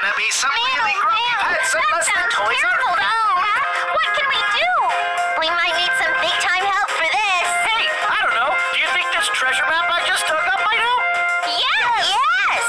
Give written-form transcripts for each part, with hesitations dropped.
gonna be some really Man, grumpy pets unless the toys are found. What can we do? We might need some big-time help for this. Hey, I don't know. Do you think this treasure map I just dug up might help? Yes! Yes!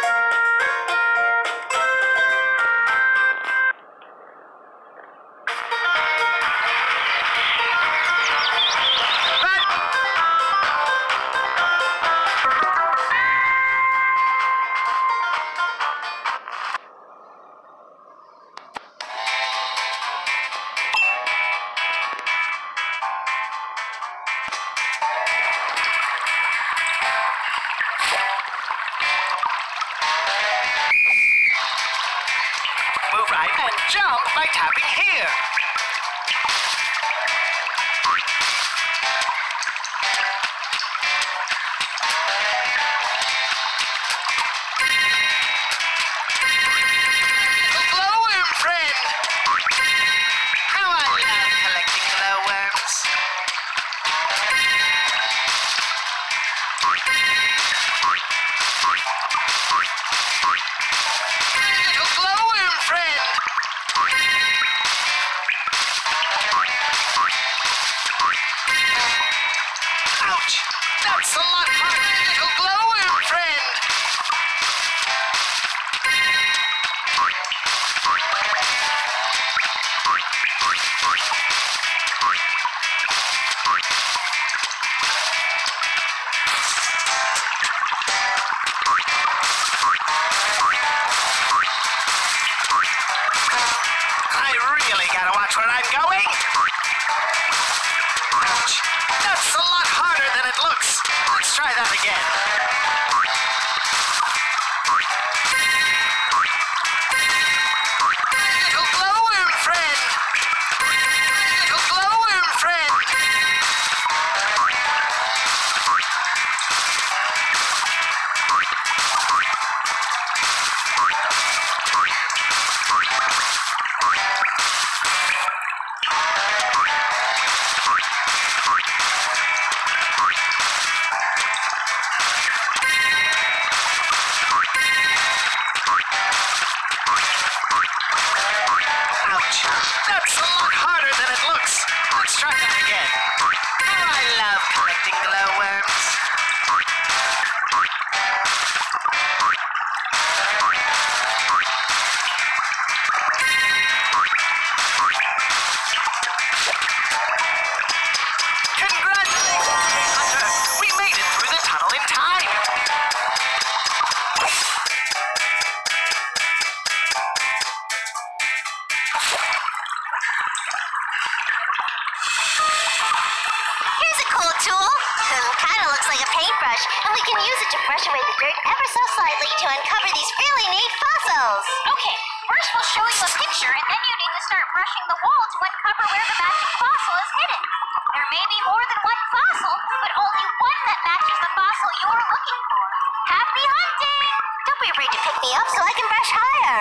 Move right and jump by tapping here. Glowworm friend! How I love collecting glowworms. Little glowworm friend! Ouch! That's a lot harder, little glowworm friend! I really gotta watch where I'm going. Ouch! That's a lot harder than it looks. Let's try that again. Little glowworm friend! Little glowworm friend! Ouch! That's a lot harder than it looks. Let's try that again. Oh, I love collecting glowworms. Congratulations, Hunter! We made it through the tunnel in time. Here's a cool tool. Kinda looks like a paintbrush, and we can use it to brush away the dirt ever so slightly to uncover these really neat fossils. Okay, first we'll show you a picture, and then you need to start brushing the wall to uncover where the magic fossil is hidden. There may be more than one fossil, but only one that matches the fossil you're looking for. Happy hunting! Don't be afraid to pick me up so I can brush higher.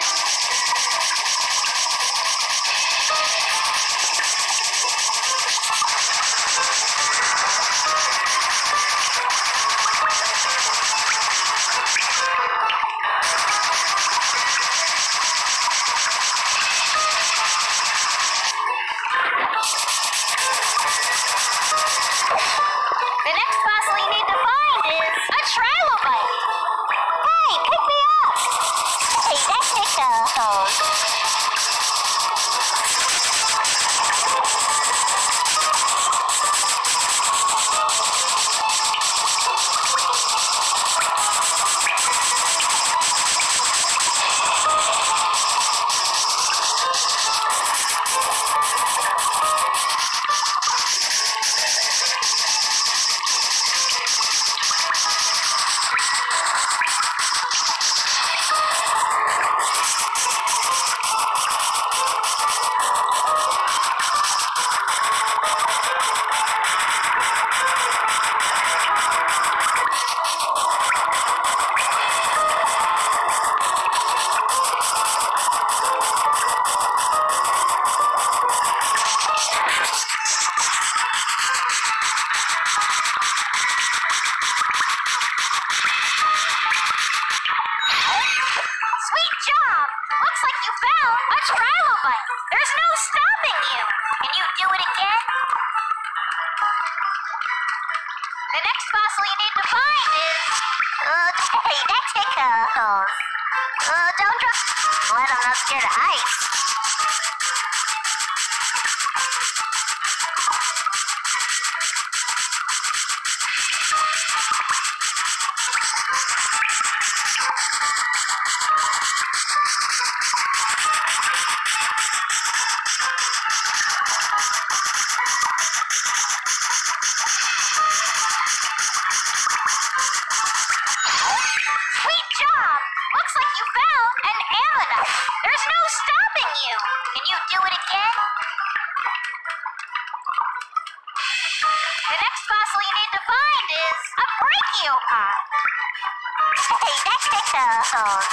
The next fossil you need to find is a trilobite. Hey, pick me up! Hey, technical. job! Looks like you found a trilobite. There's no stopping you. Can you do it again? The next fossil you need to find is... Okay, that tickles. Don't drop. Let him not scared of heights. Sweet job! Looks like you found an ammonite. There's no stopping you. Can you do it again? The next fossil you need to find is a brachiopod. Hey, that tickles.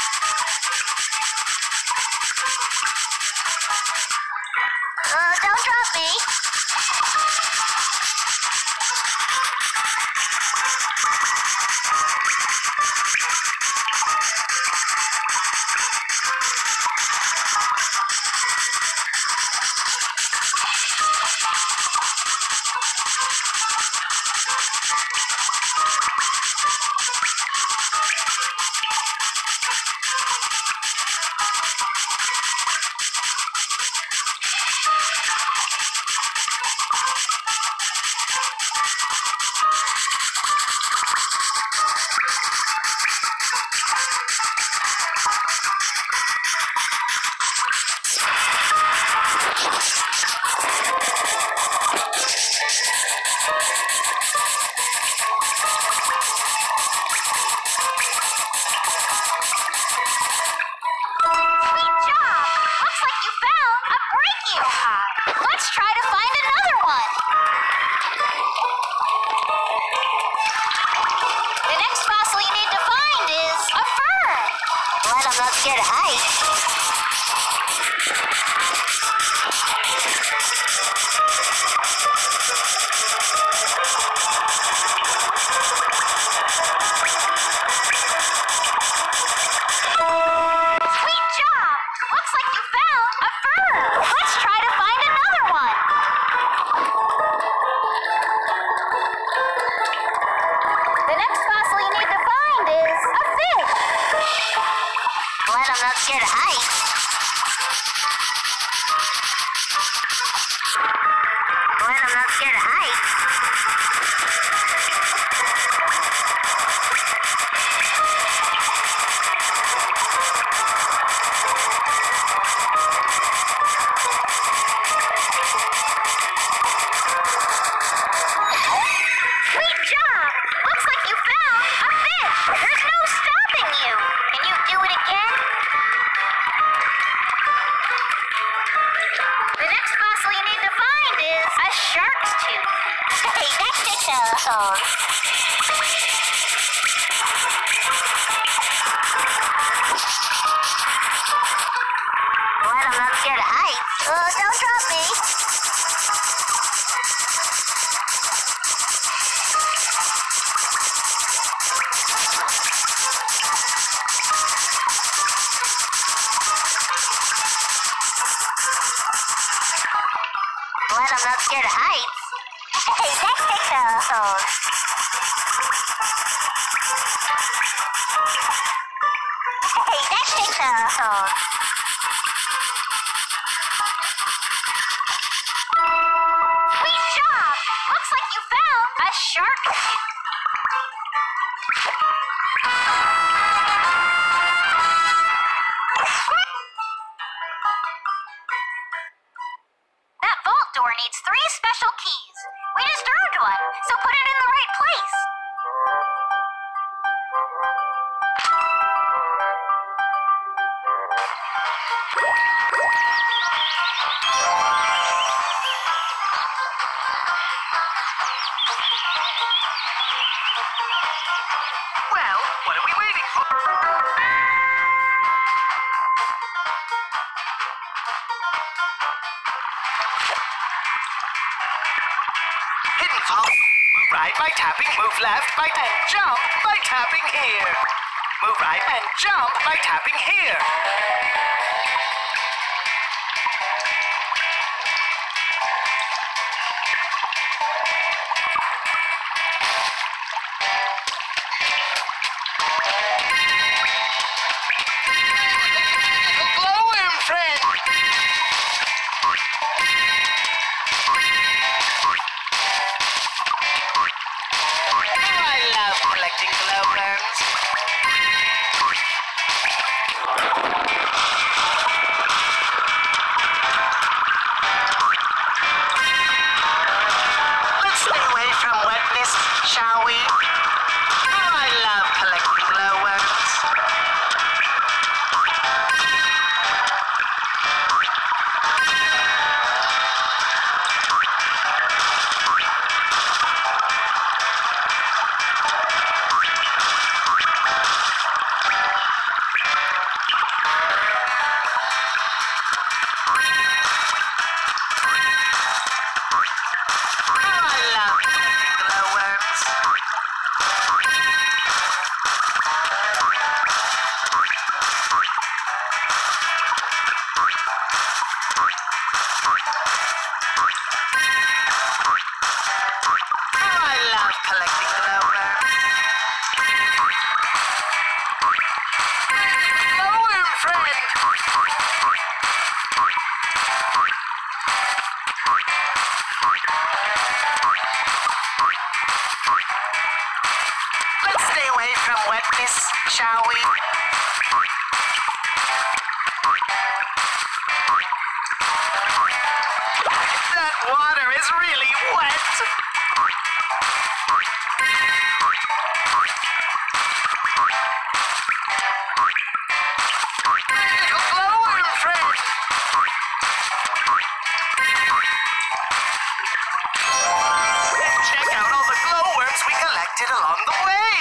Don't drop me. Sweet job! Looks like you found a brachiopod. Let's try to find another one. The next fossil you need to find is a fern. Let him not scared of heights. Sweet job! Looks like you found a fern. Let's try to find another one. The next fossil you need to find is a fish. Let him not scared of heights. Let him not scared of heights. Sweet job! Looks like you found a fish. There's no stopping you. Can you do it again? The next fossil you need to find is a shark's tooth. Hey, that tickles. Let him not scared of heights. Don't drop me. Let him not scared of heights. Hey, that tickles. Hey, that tickles. Sweet job! Looks like you found a shark tooth. That vault door needs 3 special keys. We just earned one, so put it in the right place. Well, what are we waiting for? Hidden fossil. Move right by tapping, move left by and jump by tapping here. Move right and jump by tapping here. Glowworm friend! I love collecting glowworms. Let's stay away from wetness, shall we? I love collecting glowworms. I love collecting glowworms. I love collecting glowworms. Glowworm friend! Let's stay away from wetness, shall we? That water is really wet. Glowworm friend! Check out all the glowworms we collected along the way.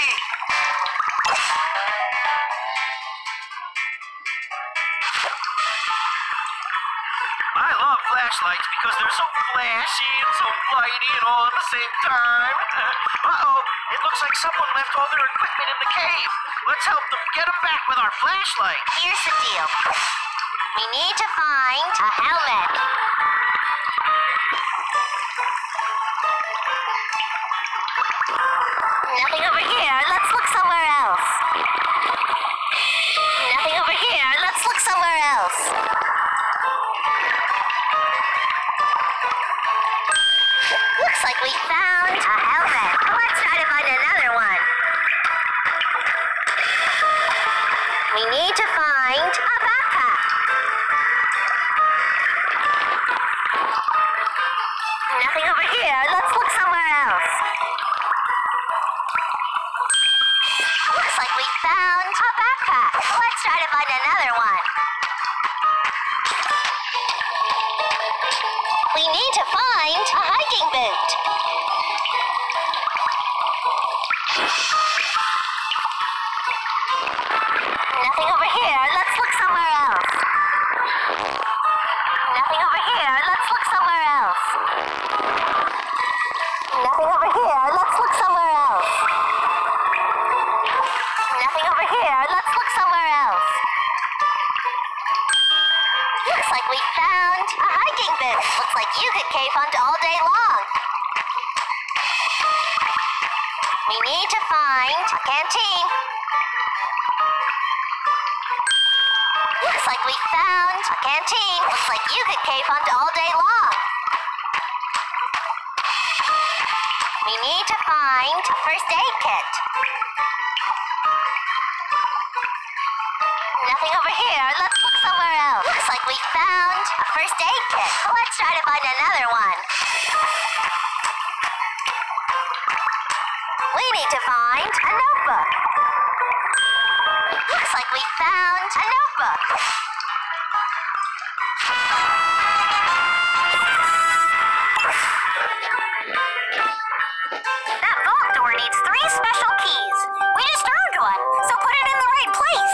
I love flashlights because they're so flashy and so lighty and all at the same time. Uh-oh, it looks like someone left all their equipment in the cave. Let's help them get them back with our flashlight. Here's the deal. We need to find a helmet. Nothing over here. Let's look somewhere else. Nothing over here. Let's look somewhere else. Looks like we found a helmet. Let's try to find another one. We need to find a backpack. Nothing over here. Let's look somewhere else. Looks like we found a backpack. Let's try to find another one. We need to find a hiking boot. Nothing over here. Let's look somewhere else. Nothing over here. Let's look somewhere else. Nothing over here. Let's look somewhere else. Nothing over here. Let's look somewhere else. Looks like we found a hiking boot. Looks like you could cave hunt all day long. We need to find a canteen. Looks like we found a canteen. Looks like you could cave hunt all day long. We need to find a first aid kit. Nothing over here. Let's look somewhere else. Looks like we found a first aid kit. Let's try to find another one. We need to find a notebook. Looks like we found a notebook. That vault door needs 3 special keys. We just earned one, so put it in the right place.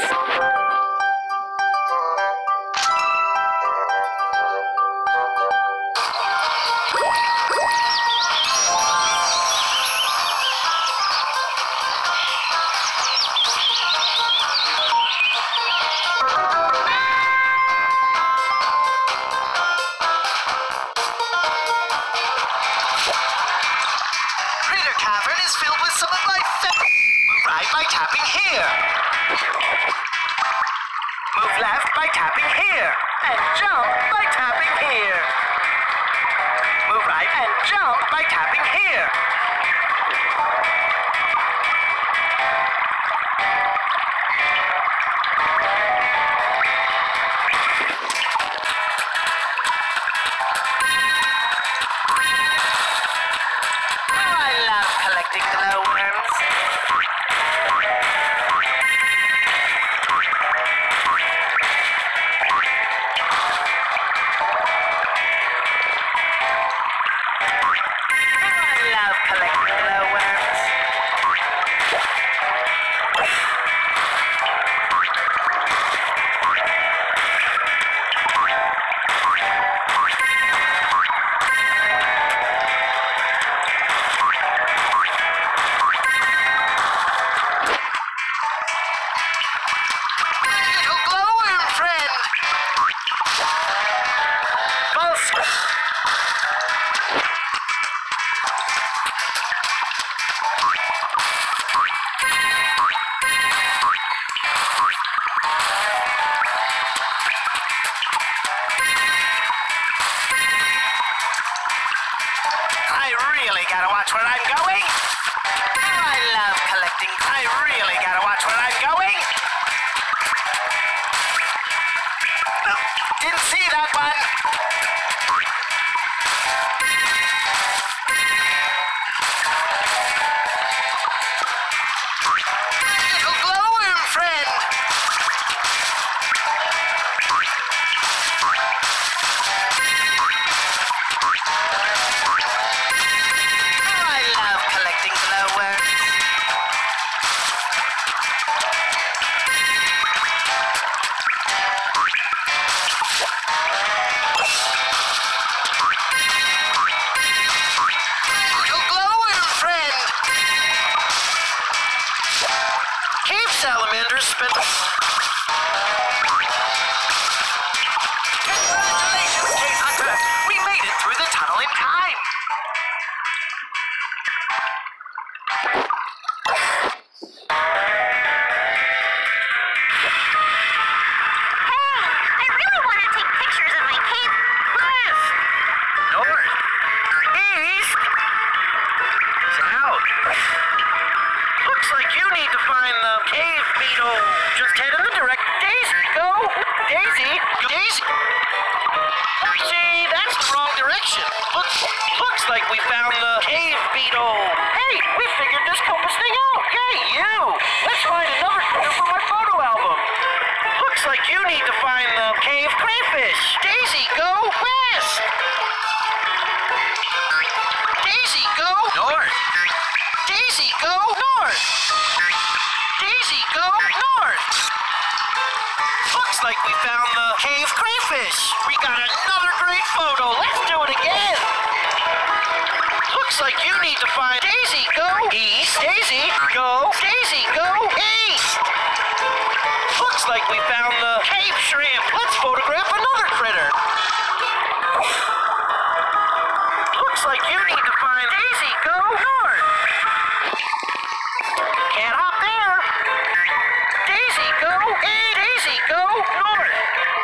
tapping here. Move left by tapping here. And jump by tapping here. Move right and jump by tapping here. I love collecting glowworms. I really gotta watch where I'm going. I love collecting. I really gotta watch where I'm going. Oh, didn't see that one. Little glowworm friend. Salamanders spent... Congratulations, Cave Hunter! We made it through the tunnel in time! Hey, I really want to take pictures of my cave. West! North! East! South! Looks like you need to find the cave beetle. Just head in the direct. Daisy, go! Daisy! Daisy! See, that's the wrong direction. Looks like we found the cave beetle. Hey, we figured this compass thing out. Hey, you! Let's find another clue for my photo album. Looks like you need to find the cave crayfish. Daisy, go west! Daisy, go north! Daisy, go north! Daisy, go north! Looks like we found the cave crayfish. We got another great photo. Let's do it again. Looks like you need to find Daisy, go east. Daisy, go. Daisy, go east. Looks like we found the cave shrimp. Let's photograph another critter. Looks like you need to find Daisy, go north. Can't hop there. Daisy, go east. Daisy, go north.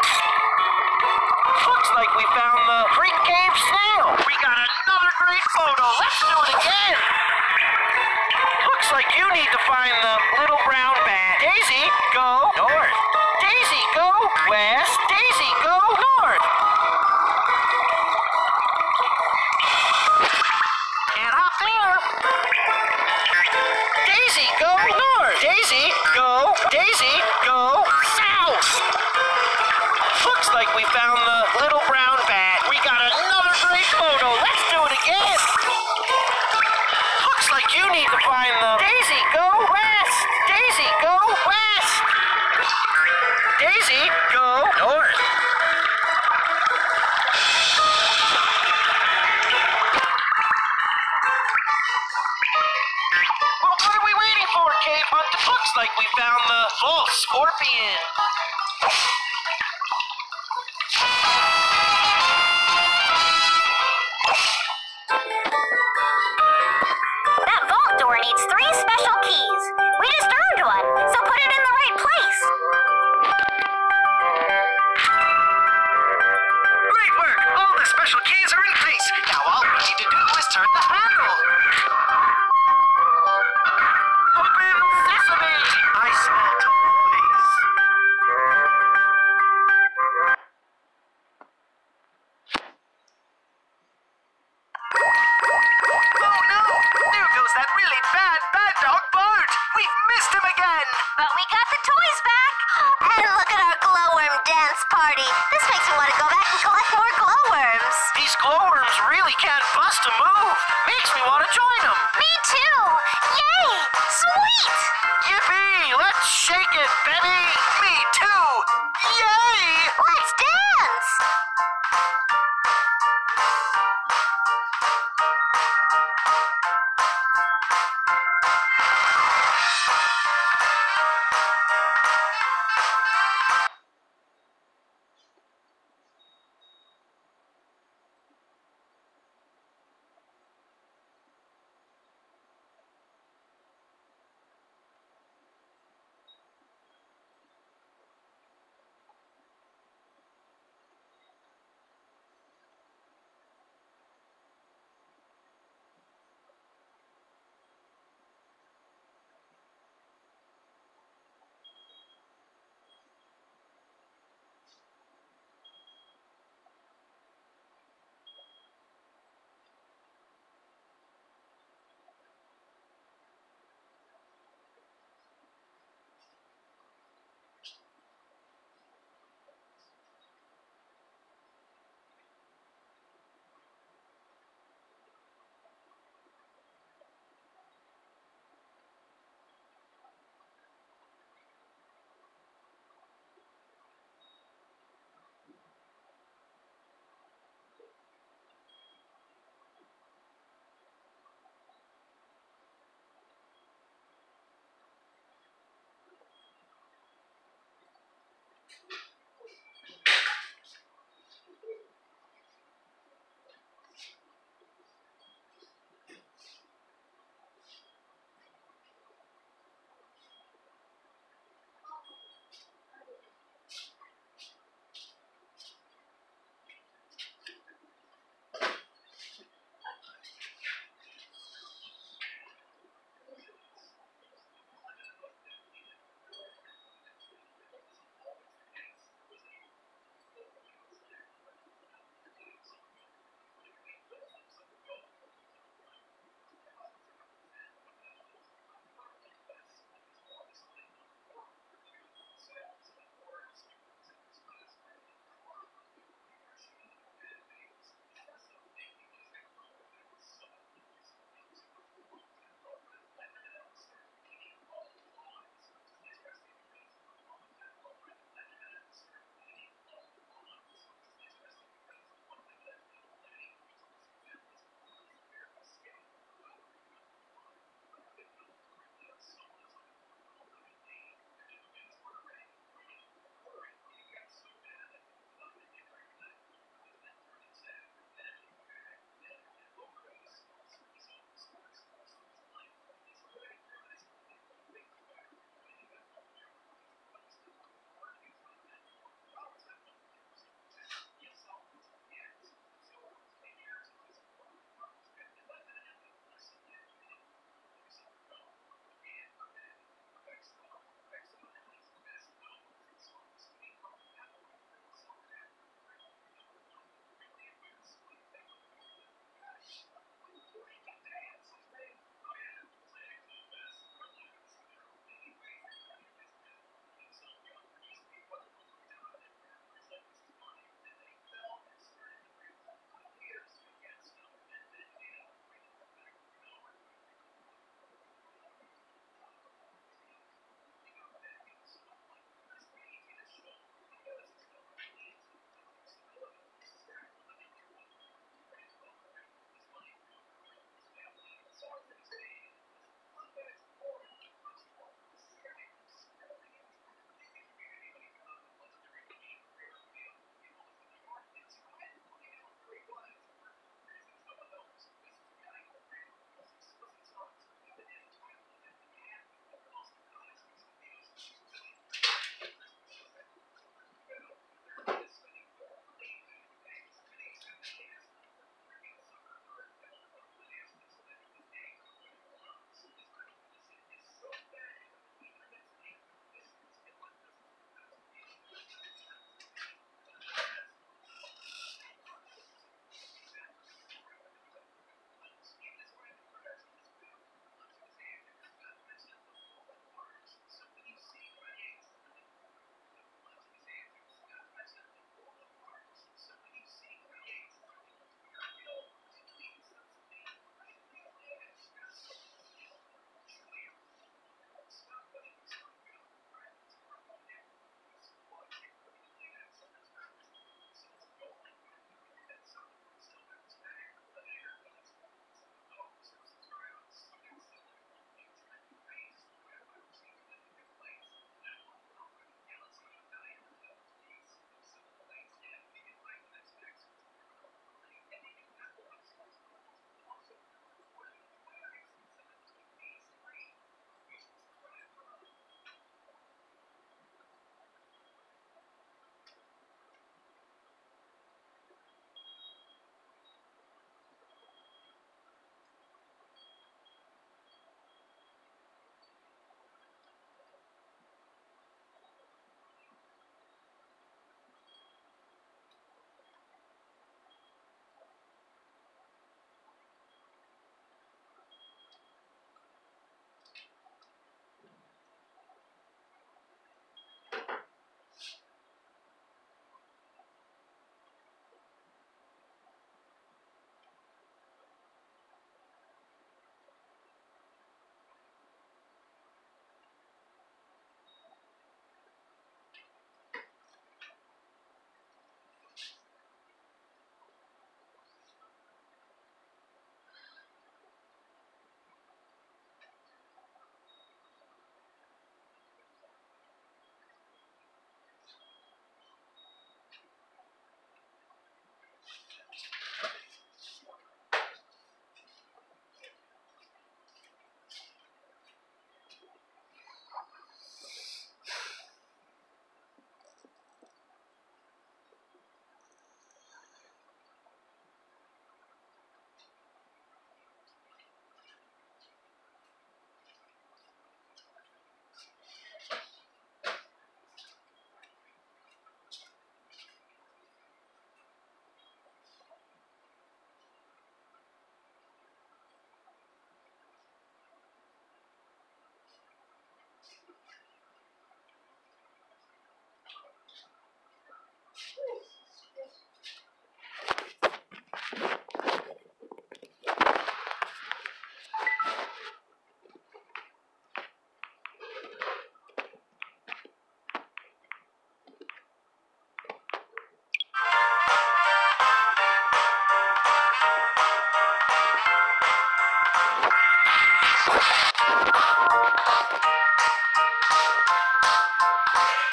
Looks like we found the creek cave snail. We got another great photo. Let's do it again. Looks like you need to find the little brown bat. Daisy, go north. Daisy, go west. Daisy, go north. Can't hop there. Daisy, go north. Daisy, go. Daisy, go south. Looks like we found the little brown bat. We got another great photo. Let's do it again. Looks like you need to find the Daisy, go west. Daisy, go west. Daisy, go north. Well, what are we waiting for, Cave Hunter? Looks like we found the false scorpion. That vault door needs 3 special keys. We just earned makes me want to go back and collect more glowworms. These glowworms really can't bust a move. Makes me want to join them. Me too! Yay! Sweet! Yippee! Let's shake it, baby! Me too! Yay! Let's dance!